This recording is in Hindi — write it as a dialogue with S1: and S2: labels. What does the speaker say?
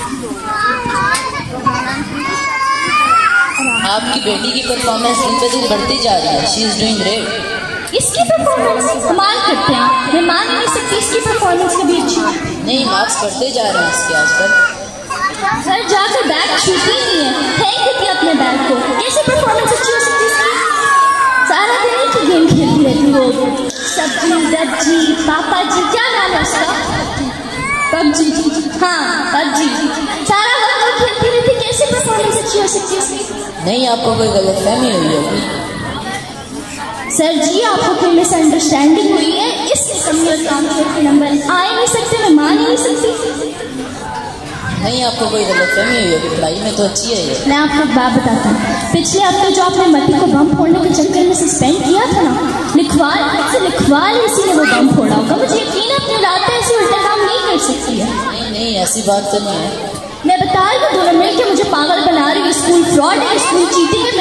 S1: आपकी बेटी की परफॉर्मेंस दिन पे दिन बढ़ती जा रही है। She is doing great.
S2: इसकी परफॉर्मेंस कमाल करते हैं आप। मैं मान ही नहीं सकती इसकी परफॉर्मेंस कभी अच्छी।
S1: नहीं, मार्क्स बढ़ते जा रहे हैं इसके आजकल।
S2: सर जाकर बैग छूती नहीं है, फेंक देती है अपने बैग को। कैसे परफॉर्मेंस अच्छी हो सकती है? सारा दिन एक ही गेम खेलती रहती वो। सब्जी दज्जी पापा जी, क्या नाम है उसका? पबजी। हाँ पबजी, सारा वक्त वो खेलती रहती। कैसे परफॉर्मेंस अच्छी हो सकती है?
S1: नहीं, आपको कोई गलतफहमी हुई होगी।
S2: सर जी आपको कोई मिसअंडरस्टैंडिंग हुई है। इससे कमी और काम के नंबर आ ही नहीं सकते, मैं मान ही नहीं सकती।
S1: नहीं, आपको कोई गलतफहमी हुई होगी। पढ़ाई में तो अच्छी है ये।
S2: मैं आपको एक बात बताता हूँ। पिछले हफ्ते जो आपने मट्टी को बम फोड़ने के चक्कर में सस्पेंड किया था ना, लिखवाल इसी ने वो बम फोड़ा होगा। मुझे यकीन है अपनी रात में ऐसे उल्टे काम नहीं कर सकती है।
S1: नहीं नहीं, ऐसी बात तो नहीं है।
S2: मैं बता रही हूँ, दोनों मिलकर मुझे पागल बना रही है। स्कूल फ्रॉड है, स्कूल चीटिंग है।